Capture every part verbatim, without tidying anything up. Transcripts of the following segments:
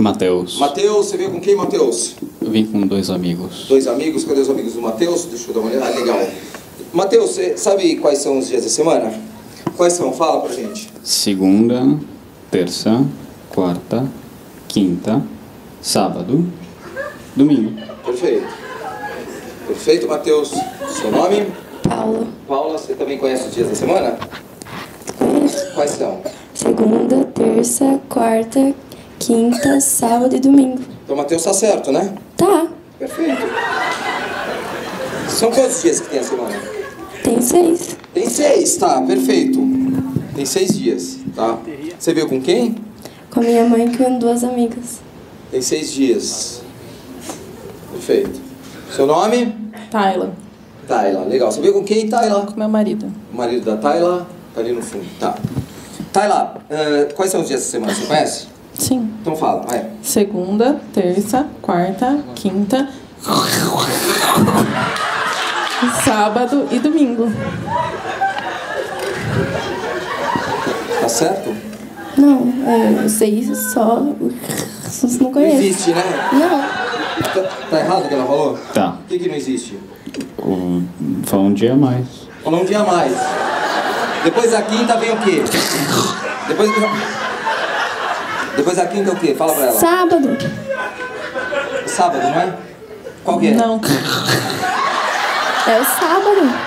Mateus. Mateus, você veio com quem, Mateus? Eu vim com dois amigos. Dois amigos? Cadê os amigos do Mateus? Deixa eu dar uma olhada. Ah, legal. Mateus, você sabe quais são os dias da semana? Quais são? Fala pra gente. Segunda, terça, quarta, quinta, sábado, domingo. Perfeito. Perfeito, Mateus. Seu nome? Paula. Paula, você também conhece os dias da semana? Conheço. Quais são? Segunda, terça, quarta, quinta, sábado e domingo. Então, Mateus tá certo, né? Tá. Perfeito. São quantos dias que tem a semana? Tem seis. Tem seis, tá, perfeito. Tem seis dias, tá? Você veio com quem? Com a minha mãe e com duas amigas. Tem seis dias. Perfeito. Seu nome? Tayla. Tayla, legal. Você veio com quem, Tayla? Com meu marido. O marido da Tayla tá ali no fundo, tá. Tayla, uh, quais são os dias da semana? Você conhece? Sim. Então fala, vai. Segunda, terça, quarta, quinta, sábado e domingo. Tá certo? Não, é, eu sei só. Vocês não Não conhecem. existe, né? Não. Tá, tá errado o que ela falou? Tá. O que que não existe? O... Foi um dia a mais. Falou um dia a mais. Depois da quinta vem o quê? Depois... Depois da quinta é o quê? Fala pra ela. Sábado. Sábado, não é? Qual que é? Não. É o sábado.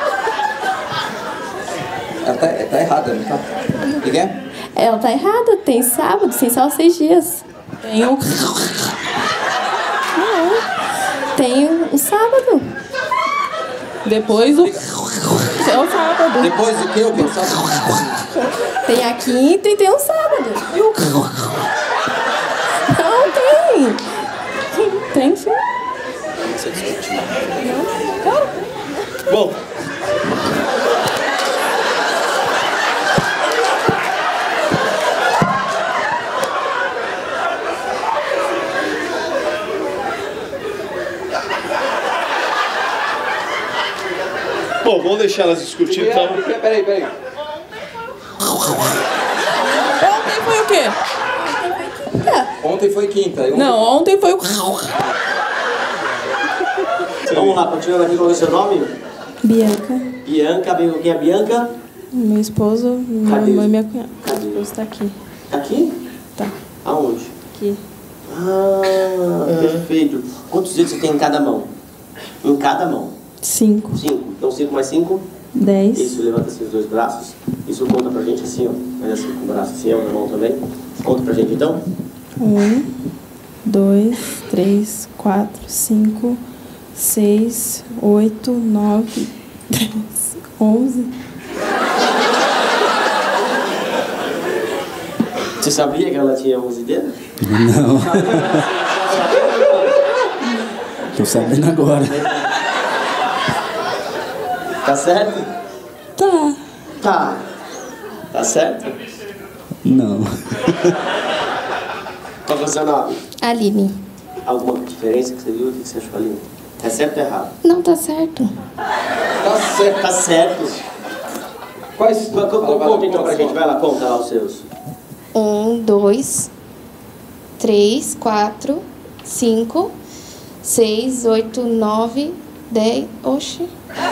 Ela tá, tá errada, não tá? O que que é? Ela tá errada. Tem sábado, tem só seis dias. Tem o... Não. Tem o, o sábado. Depois o... É o sábado. Depois do quê? O que? O sábado? Tem a quinta e tem o sábado. E o... Não tem. Tem sim. Bom. Bom, vamos deixar elas discutir então. Peraí, peraí. Ontem foi o quê? Ontem foi quinta. Ontem... Não, ontem foi o... Vamos lá, continuando aqui. Qual é o seu nome? Bianca. Bianca. Quem é Bianca? Meu esposo, minha Cadê? mãe e minha cunhada. Cadê? Meu esposo tá aqui. Tá aqui? Tá. Aonde? Aqui. Ah, perfeito. Quantos dedos você tem em cada mão? Em cada mão? Cinco. Cinco. Então cinco mais cinco? Dez. Isso, levanta assim os dois braços. Isso conta pra gente assim, ó. Faz assim com o braço assim, ó, na mão também. Conta pra gente então. Um, dois, três, quatro, cinco, seis, oito, nove, dez, onze. Você sabia que ela tinha onze dedos? Não. Tô sabendo agora. Tá certo? Tá. Tá. Tá certo? Não. Qual é o seu nome? Aline. Alguma diferença que você viu? O que você achou ali? É certo ou errado? Não tá certo. Tá certo. Tá certo. Quais... Conta conta então pra gente. Vai lá, conta lá os seus. Um, dois, três, quatro, cinco, seis, oito, nove, dez. Oxi.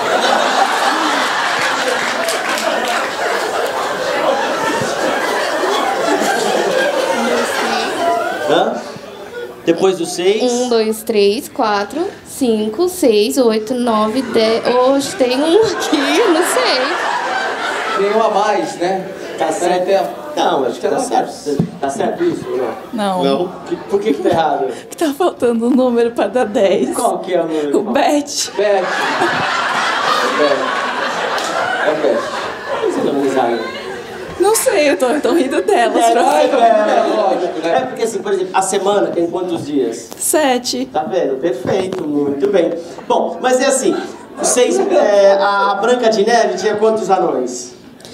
Hã? Depois do seis. Um, dois, três, quatro, cinco, seis, oito, nove, dez. Oxe, tem um aqui, não sei. Tem um a mais, né? Tá certo. Tem... Não, acho que tá certo. Tá certo isso ou não? Não. Não. Que- Por que que tá errado? Que tá faltando um número pra dar dez. Qual que é o número? O Bet. Beth. Beth. É Beth. Por que você tá dando risada? Não sei, eu tô, eu tô rindo delas. É, pra- é, lógico, né? É porque assim, por exemplo, a semana tem quantos dias? Sete. Tá vendo? Perfeito, muito bem. Bom, mas é assim, vocês, é, a Branca de Neve tinha quantos anões?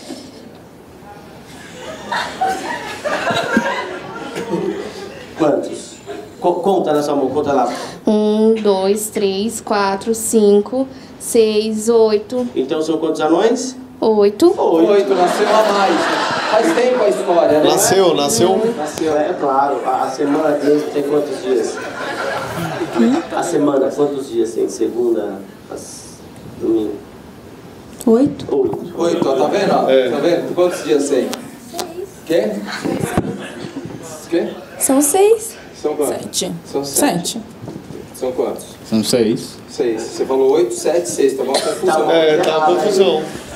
Quantos? Co- conta na sua mão, conta lá. Um, dois, três, quatro, cinco, seis, oito. Então são quantos anões? Oito. Oito, nasceu a mais. Faz tempo a história, né? Nasceu, nasceu. Nasceu, é claro. A, a semana deles tem quantos dias? A semana, quantos dias tem? Segunda, as, domingo? Oito. Oito. Oito, ó, tá vendo? Ó? É. Tá vendo? Quantos dias tem? Quê? Quê? São seis. São quantos? Sete. São sete. Sete. São quantos? São seis. Seis. Você falou oito, sete, seis. Tá bom? Confusão. Tá bom. É, tá uma confusão.